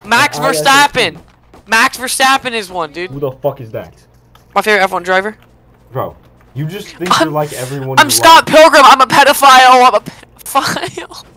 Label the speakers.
Speaker 1: Max Verstappen. Max Verstappen is one, dude.
Speaker 2: Who the fuck is that?
Speaker 1: My favorite F1 driver.
Speaker 2: Bro, you just think you're like everyone.
Speaker 1: I'm Scott Pilgrim. I'm a pedophile. I'm a pedophile.